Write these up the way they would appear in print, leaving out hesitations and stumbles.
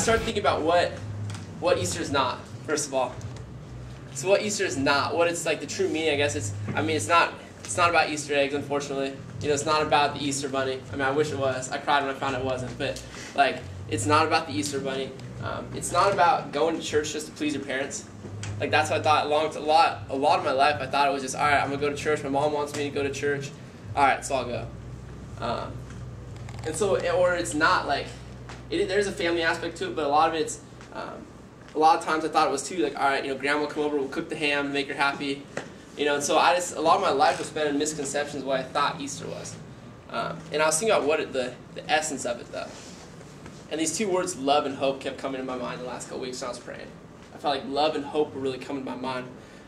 started thinking about what Easter is not, first of all. So what Easter is not, what it's like the true meaning, I guess it's not about Easter eggs, unfortunately. It's not about the Easter bunny. I wish it was. I cried when I found it wasn't, but it's not about the Easter bunny. It's not about going to church just to please your parents. That's what I thought a lot of my life. I thought it was just, all right, I'm gonna go to church. My mom wants me to go to church. All right, so I'll go. And so, or it's not there's a family aspect to it, but a lot of times I thought it was too, all right, grandma will come over, we'll cook the ham and make her happy. And so a lot of my life was spent in misconceptions of what I thought Easter was. And I was thinking about the essence of it, though. And these two words, love and hope, kept coming to my mind the last couple weeks when I was praying. I felt like love and hope were really coming to my mind.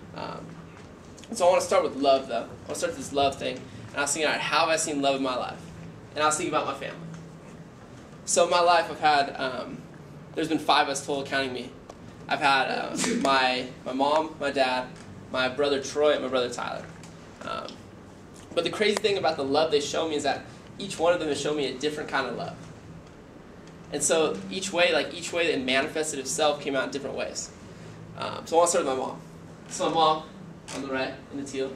And so I want to start with love, though. I want to start with this love thing. And I was thinking, all right, how have I seen love in my life? And I was thinking about my family. So in my life, I've had, there's been 5 of us total, counting me. I've had my mom, my dad, my brother Troy, and my brother Tyler. But the crazy thing about the love they show me is that each one of them has shown me a different kind of love. And so each way that it manifested itself came out in different ways. So I want to start with my mom. So my mom, on the right, in the teal.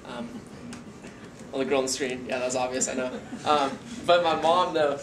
The girl on the screen. Yeah, that was obvious, I know. But my mom, though,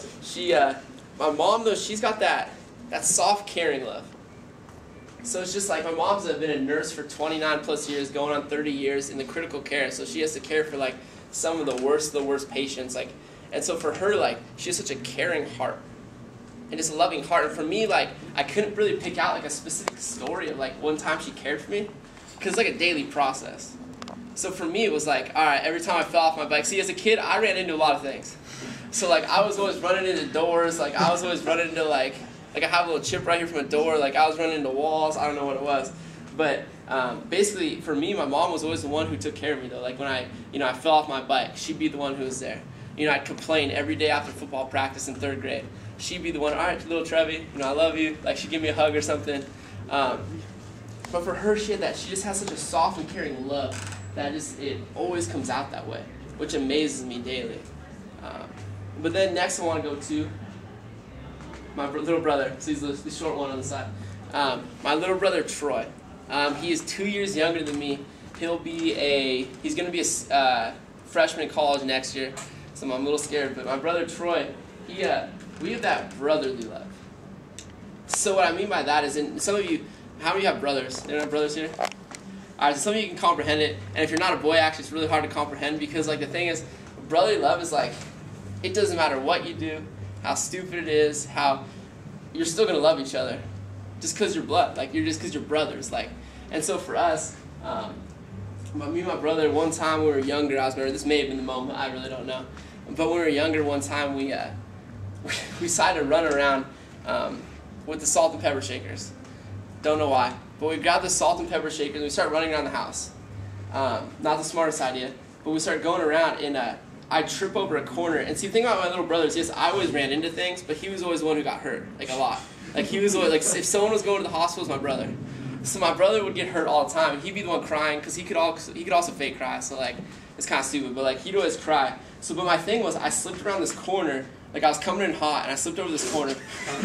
she's got that soft, caring love. So it's just my mom's been a nurse for 29 plus years, going on 30 years in the critical care. So she has to care for some of the worst patients. And so for her, she has such a caring heart and just a loving heart. And for me, I couldn't really pick out a specific story of one time she cared for me, because it's a daily process. So for me, it was all right, every time I fell off my bike. See, as a kid, I ran into a lot of things. So I was always running into doors. I was always running into I have a little chip right here from a door. I was running into walls. I don't know what it was. But basically, for me, my mom was always the one who took care of me, though. When I fell off my bike, she'd be the one who was there. I'd complain every day after football practice in 3rd grade. She'd be the one, all right, little Trevi, I love you. She'd give me a hug or something. But for her, she just has such a soft and caring love that it always comes out that way, which amazes me daily. But then next I want to go to my little brother. So he's the short one on the side. My little brother Troy. He is 2 years younger than me. He's going to be a freshman in college next year. So I'm a little scared. But my brother Troy, we have that brotherly love. So what I mean by that is, some of you, how many have brothers? Anyone have brothers here? All right, so some of you can comprehend it. And if you're not a boy, actually, it's really hard to comprehend, because the thing is, brotherly love is it doesn't matter what you do, how stupid it is, how you're still going to love each other just because you're blood. Just because you're brothers. And so for us, me and my brother, one time when we were younger, I was remember, this may have been the moment, I really don't know. But when we were younger, one time we decided to run around with the salt and pepper shakers. Don't know why. But we grabbed the salt and pepper shakers and we started running around the house. Not the smartest idea, but we started going around and I'd trip over a corner. And see, the thing about my little brothers, yes, I always ran into things, but he was always the one who got hurt, a lot. He was always, if someone was going to the hospital, it was my brother. So my brother would get hurt all the time. He'd be the one crying, because he could also fake cry, so it's kind of stupid, but he'd always cry. So, but my thing was, I slipped around this corner, I was coming in hot, and I slipped over this corner.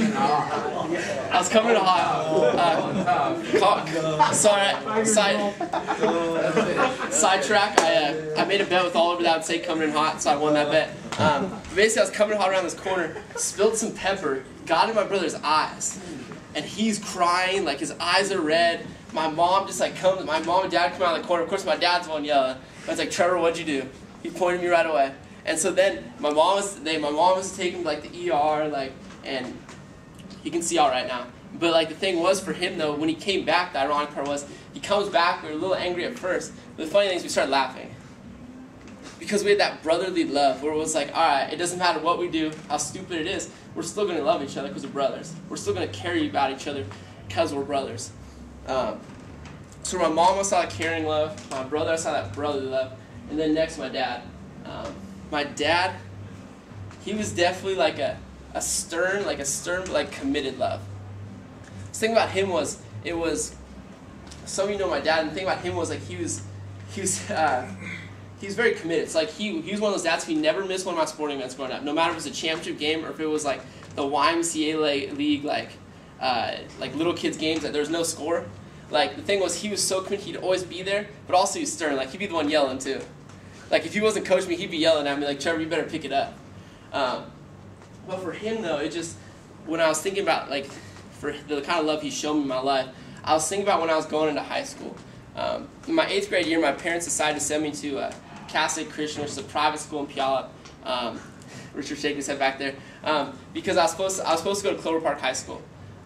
I was coming in hot. Sidetrack. I made a bet with Oliver that I would say coming in hot, so I won that bet. Basically, I was coming in hot around this corner, spilled some pepper, got in my brother's eyes, and he's crying, his eyes are red. My mom just comes. My mom and dad come out of the corner. Of course, my dad's the one yelling. I was Trevor, what'd you do? He pointed me right away. And so then my mom was to take him to the ER, and he can see all right now. But the thing was for him though, when he came back, the ironic part was he comes back. We were a little angry at first, but the funny thing is we started laughing because we had that brotherly love where it was all right, it doesn't matter what we do, how stupid it is, we're still going to love each other because we're brothers. We're still going to care about each other because we're brothers. So my mom saw that caring love, my brother saw that brotherly love, and then next my dad. My dad, he was definitely a stern, committed love. The thing about him was, some of you know my dad, and the thing about him was he was very committed. It's he was one of those dads who never missed one of my sporting events growing up, no matter if it was a championship game or if it was the YMCA league, like little kids games that there was no score. Like the thing was, he was so committed, he'd always be there, but also he was stern. Like he'd be the one yelling too. Like if he wasn't coaching me, he'd be yelling at me like, Trevor, you better pick it up. But for him though, it just, when I was thinking about like, for the kind of love he showed me in my life, I was thinking about when I was going into high school. In my 8th grade year, my parents decided to send me to Castle Christian, which is a private school in Puyallup. Richard's shaking his head back there. Because I was supposed to go to Clover Park High School.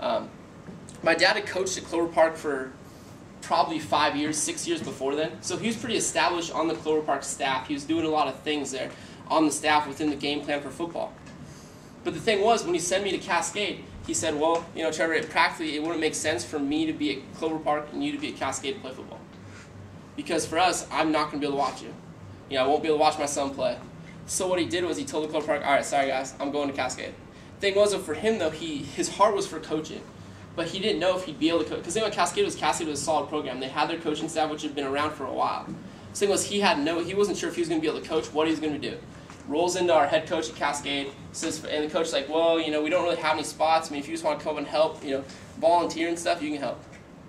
My dad had coached at Clover Park for probably 5 years, 6 years before then. So he was pretty established on the Clover Park staff. He was doing a lot of things there on the staff within the game plan for football. But the thing was, when he sent me to Cascade, he said, well, you know, Trevor, it wouldn't make sense for me to be at Clover Park and you to be at Cascade to play football. Because for us, I'm not going to be able to watch you. You know, I won't be able to watch my son play. So what he did was he told the Clover Park, all right, sorry guys, I'm going to Cascade. Thing was, for him though, his heart was for coaching. But he didn't know if he'd be able to coach. Because the thing about Cascade was a solid program. They had their coaching staff, which had been around for a while. The thing was, he wasn't sure if he was going to be able to coach, what he was going to do. Rolls into our head coach at Cascade, says, and the coach's like, well, you know, we don't really have any spots. I mean, if you just want to come and help, you know, volunteer and stuff, you can help.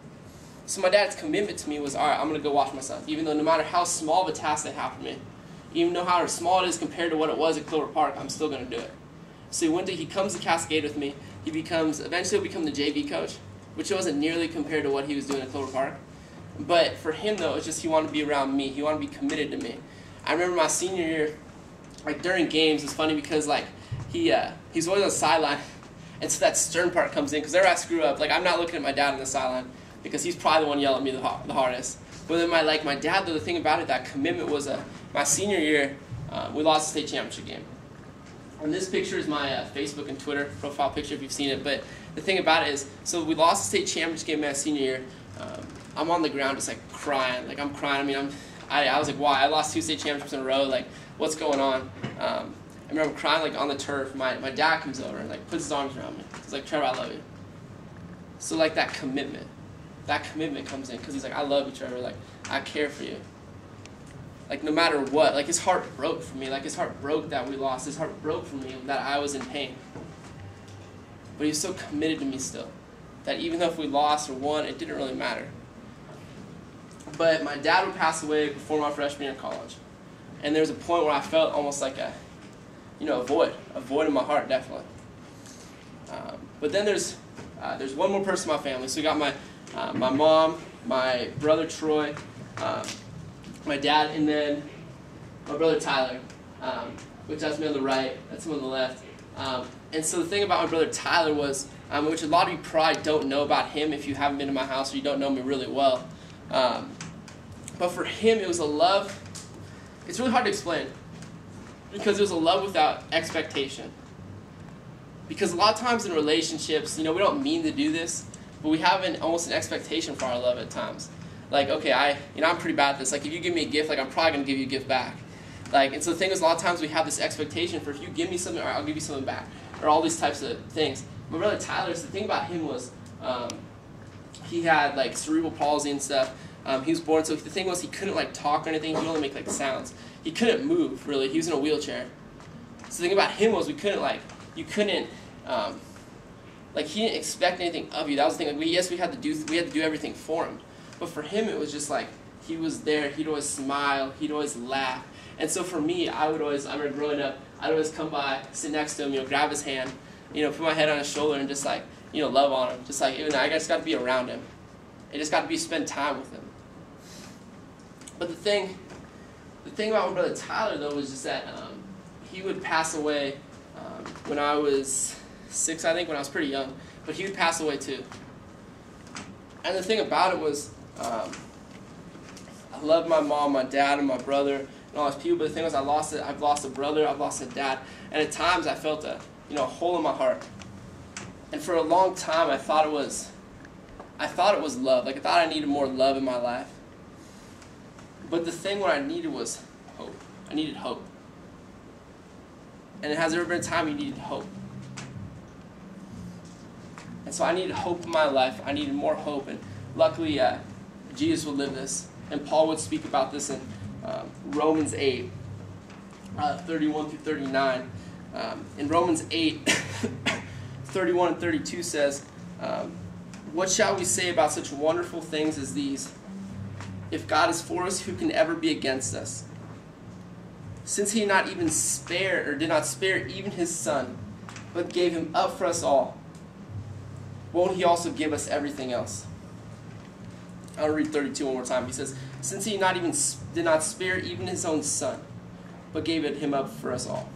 So my dad's commitment to me was, all right, I'm going to go watch my son. Even though no matter how small of a task they have for me, even though how small it is compared to what it was at Clover Park, I'm still going to do it. So he comes to Cascade with me. Eventually he'll become the JV coach, which wasn't nearly compared to what he was doing at Clover Park. But for him though, it's just he wanted to be around me. He wanted to be committed to me. I remember my senior year, like during games, it's funny because like he's always on the sideline, and so that stern part comes in because whenever I screw up, like I'm not looking at my dad on the sideline because he's probably the one yelling at me the hardest. But then my dad though, the thing about it, that commitment was my senior year, we lost the state championship game. And this picture is my Facebook and Twitter profile picture if you've seen it. But the thing about it is, so we lost the state championship game my senior year. I'm on the ground just like crying. Like I'm crying. I mean, I was like, why? I lost 2 state championships in a row. Like, what's going on? I remember crying like on the turf. My dad comes over and like puts his arms around me. He's like, Trevor, I love you. So like that commitment comes in because he's like, I love you, Trevor. Like I care for you. Like no matter what, like his heart broke for me. Like his heart broke that we lost. His heart broke for me that I was in pain. But he was so committed to me still, that even though if we lost or won, it didn't really matter. But my dad would pass away before my freshman year in college, and there was a point where I felt almost like a void in my heart, definitely. But then there's one more person in my family. So we got my mom, my brother Troy, my dad, and then my brother Tyler, which that's me on the right, that's him on the left. And so the thing about my brother Tyler was, which a lot of you probably don't know about him if you haven't been to my house or you don't know me really well. But for him, it was a love. It's really hard to explain because it was a love without expectation. Because a lot of times in relationships, we don't mean to do this, but we have almost an expectation for our love at times. Like, okay, I'm pretty bad at this. Like, if you give me a gift, like, I'm probably going to give you a gift back. Like, and so the thing is, a lot of times we have this expectation for if you give me something, or I'll give you something back, or all these types of things. My brother Tyler, so the thing about him was, he had like cerebral palsy and stuff. He was born, so the thing was he couldn't like talk or anything. He could only make like sounds. He couldn't move really. He was in a wheelchair. So the thing about him was he didn't expect anything of you. That was the thing. Like, we had to do everything for him. But for him, it was just like he was there. He'd always smile. He'd always laugh. And so for me, I remember growing up, I'd always come by, sit next to him, grab his hand, put my head on his shoulder and just like, love on him. Just like, I just got to be around him. I just got to spend time with him. But the thing about my brother Tyler though was just that he would pass away when I was 6, I think, when I was pretty young. But he would pass away too. And the thing about it was, I loved my mom, my dad, and my brother, and all those people. But the thing was, I've lost a brother, I've lost a dad, and at times I felt a hole in my heart. And for a long time, I thought it was love. Like I thought I needed more love in my life. But the thing what I needed was hope. I needed hope. And has there ever been a time you needed hope? And so I needed hope in my life. I needed more hope. And luckily, Jesus would live this. And Paul would speak about this in Romans 8, 31 through 39. In Romans 8, 31 and 32 says, What shall we say about such wonderful things as these? If God is for us, who can ever be against us? Since he did not spare even his son, but gave him up for us all, won't he also give us everything else? I'll read 32 one more time. He says, since he did not spare even his own son, but gave him up for us all.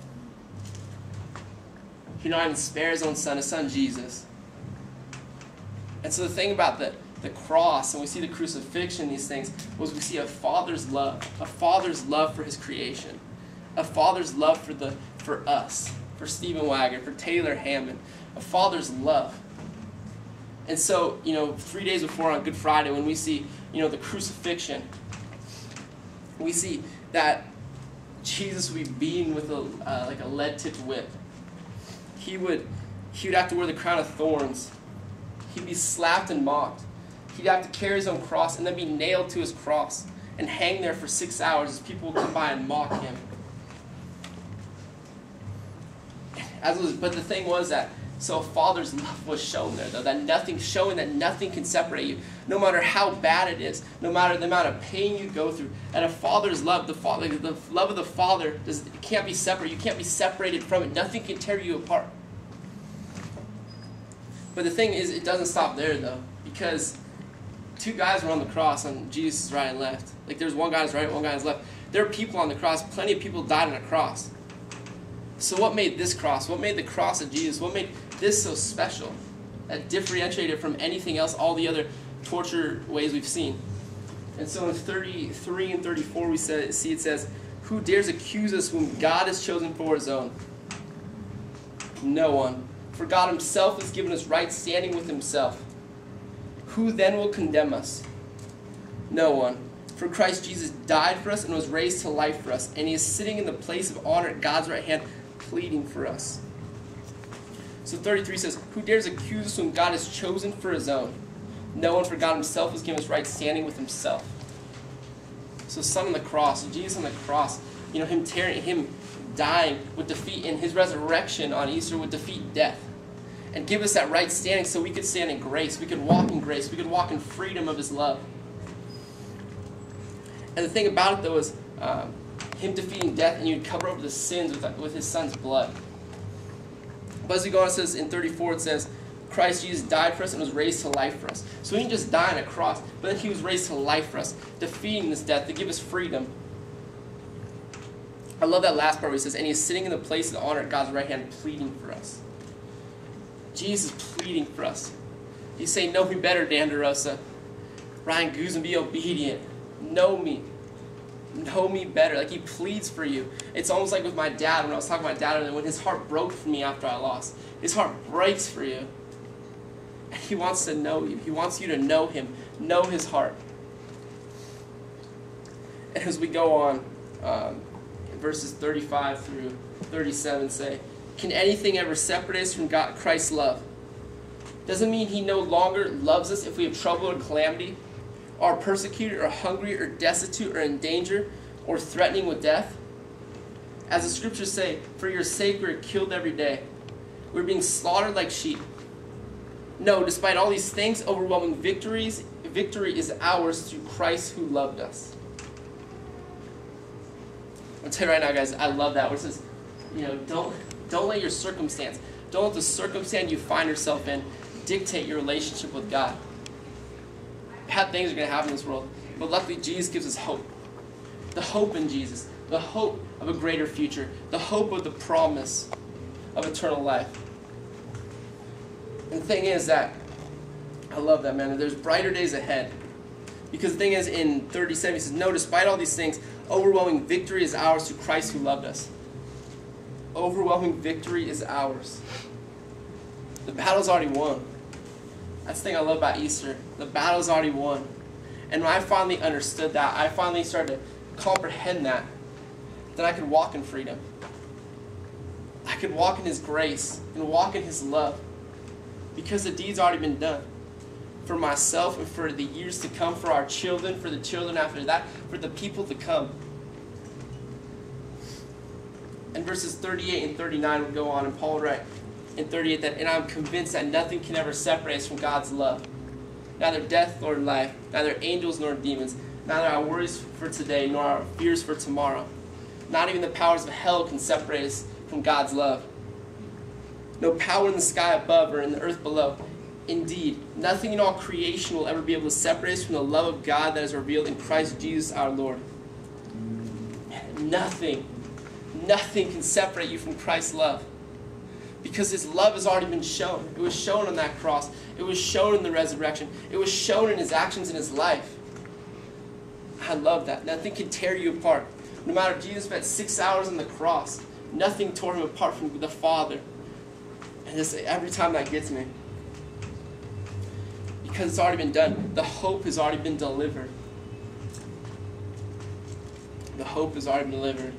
He did not even spare his own son, his son Jesus. And so the thing about the cross, and we see the crucifixion, these things, was we see a father's love for his creation, a father's love for us, for Stephen Wagner, for Taylor Hammond, a father's love. And so, 3 days before on Good Friday, when we see, the crucifixion, we see that Jesus would be beaten with like a lead-tipped whip. He would have to wear the crown of thorns. He'd be slapped and mocked. He'd have to carry his own cross and then be nailed to his cross and hang there for 6 hours as people would come by and mock him. But the thing was that, so a father's love was shown there, though, showing that nothing can separate you, no matter how bad it is, no matter the amount of pain you go through. And a father's love, the love of the father, can't be separate. You can't be separated from it. Nothing can tear you apart. But the thing is, it doesn't stop there, though, because two guys were on the cross on Jesus' right and left. Like, there's one guy's right, one guy's left. There are people on the cross. Plenty of people died on a cross. So what made this cross? What made the cross of Jesus? What made this so special? That differentiated from anything else, all the other torture ways we've seen. And so in 33 and 34 we see it says, who dares accuse us whom God has chosen for his own? No one. For God himself has given us right standing with himself. Who then will condemn us? No one. For Christ Jesus died for us and was raised to life for us, and he is sitting in the place of honor at God's right hand, pleading for us. So 33 says, who dares accuse us whom God has chosen for his own? No one, for God himself has given us right standing with himself. So son on the cross, Jesus on the cross, him dying would defeat, and his resurrection on Easter would defeat death and give us that right standing so we could stand in grace. We could walk in grace. We could walk in freedom of his love. And the thing about it, though, is him defeating death, and you'd cover over the sins with his son's blood. But as we go on, it says in 34, it says, Christ Jesus died for us and was raised to life for us. So he didn't just die on a cross, but then he was raised to life for us, defeating this death to give us freedom. I love that last part where he says, and he is sitting in the place of honor at God's right hand, pleading for us. Jesus is pleading for us. He's saying, know me better, Dan DeRosa. Ryan Guzman, be obedient. Know me. Know me better. Like, he pleads for you. It's almost like with my dad, when I was talking to my dad, and when his heart broke for me after I lost. His heart breaks for you. And he wants to know you. He wants you to know him. Know his heart. And as we go on, verses 35 through 37 say, can anything ever separate us from Christ's love? Doesn't mean he no longer loves us if we have trouble or calamity, are persecuted or hungry or destitute or in danger or threatening with death. As the scriptures say, for your sake we are killed every day. We're being slaughtered like sheep. No, despite all these things, overwhelming victory is ours through Christ who loved us. I'll tell you right now, guys, I love that. Where it says, don't let your circumstance, don't let the circumstance you find yourself in dictate your relationship with God. Bad things are going to happen in this world, but luckily Jesus gives us hope. The hope in Jesus, the hope of a greater future, the hope of the promise of eternal life. And the thing is that, I love that, man, there's brighter days ahead. Because the thing is, in 37, he says, no, despite all these things, overwhelming victory is ours through Christ who loved us. Overwhelming victory is ours. The battle's already won. That's the thing I love about Easter. The battle's already won. And when I finally understood that, I finally started to comprehend that, then I could walk in freedom. I could walk in his grace and walk in his love because the deed's already been done. For myself and for the years to come, for our children, for the children after that, for the people to come. And verses 38 and 39 would go on, and Paul would write, and 38, and I'm convinced that nothing can ever separate us from God's love. Neither death nor life, neither angels nor demons, neither our worries for today nor our fears for tomorrow. Not even the powers of hell can separate us from God's love. No power in the sky above or in the earth below. Indeed, nothing in all creation will ever be able to separate us from the love of God that is revealed in Christ Jesus our Lord. Nothing can separate you from Christ's love. Because his love has already been shown. It was shown on that cross. It was shown in the resurrection. It was shown in his actions in his life. I love that. Nothing can tear you apart. No matter if Jesus spent 6 hours on the cross, nothing tore him apart from the Father. And this, every time that gets me. Because it's already been done. The hope has already been delivered. The hope has already been delivered.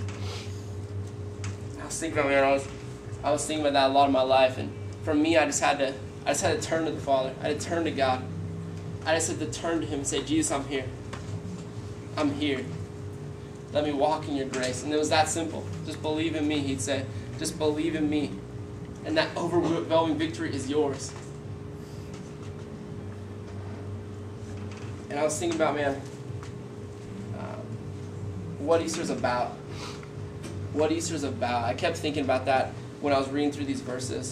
I was thinking about it, I was thinking about that a lot of my life, and for me, I just had to turn to the Father. I had to turn to God. I just had to turn to him and say, Jesus, I'm here. I'm here. Let me walk in your grace. And it was that simple. Just believe in me, he'd say. Just believe in me. And that overwhelming victory is yours. And I was thinking about, man, what Easter's about. What Easter's about. I kept thinking about that when I was reading through these verses.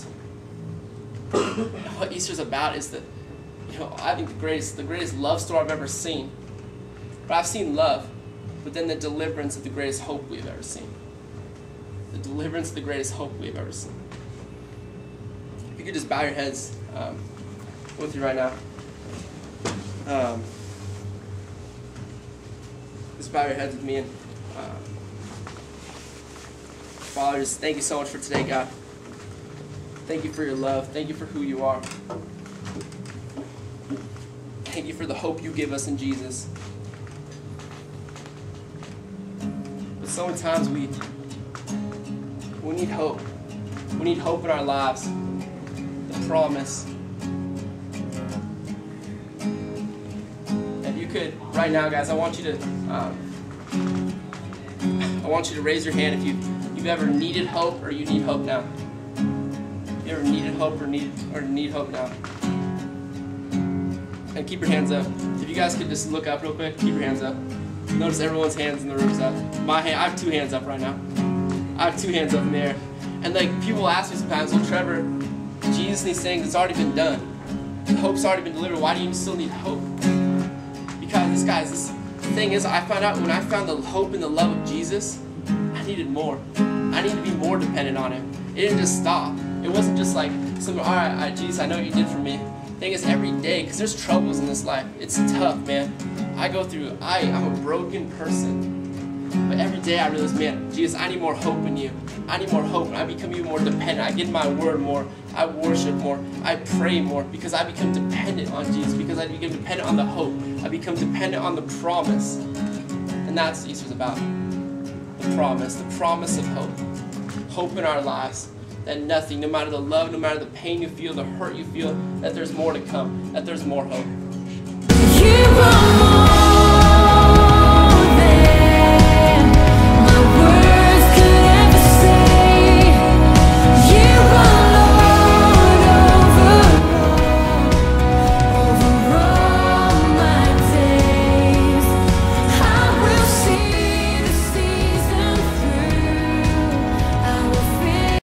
What Easter's about is that, I think the greatest love story I've ever seen. But I've seen love, but then the deliverance of the greatest hope we've ever seen. The deliverance of the greatest hope we've ever seen. If you could just bow your heads with you right now. Just bow your heads with me. And Father, just thank you so much for today, God. Thank you for your love. Thank you for who you are. Thank you for the hope you give us in Jesus. But so many times we need hope. We need hope in our lives. The promise. If you could, right now, guys, I want you to raise your hand if you've ever needed hope or you need hope now. If you ever needed hope or need hope now. And keep your hands up. If you guys could just look up real quick, keep your hands up. Notice everyone's hands in the room's up. My hand, I have 2 hands up right now. I have 2 hands up in the air. And people ask me sometimes, well, Trevor, Jesus and these things, it's already been done. The hope's already been delivered. Why do you still need hope? Because this thing is, I found out when I found the hope and the love of Jesus, I needed more. I needed to be more dependent on him. It didn't just stop. It wasn't just like, all right, Jesus, I know what you did for me. The thing is, every day, because there's troubles in this life. It's tough, man. I'm a broken person. But every day I realize, man, Jesus, I need more hope in you. I need more hope. And I become even more dependent. I get in my word more. I worship more. I pray more. Because I become dependent on Jesus. Because I become dependent on the hope. I become dependent on the promise. And that's what Easter's about. The promise of hope. Hope in our lives. That nothing, no matter the love, no matter the pain you feel, the hurt you feel, that there's more to come. That there's more hope.